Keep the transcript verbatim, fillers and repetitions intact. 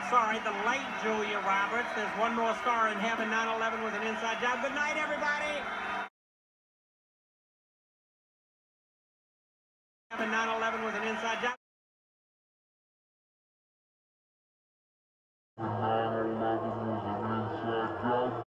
Sorry, the late Julia Roberts. There's one more star in heaven, nine eleven with an inside job. Good night, everybody. nine eleven with an inside job.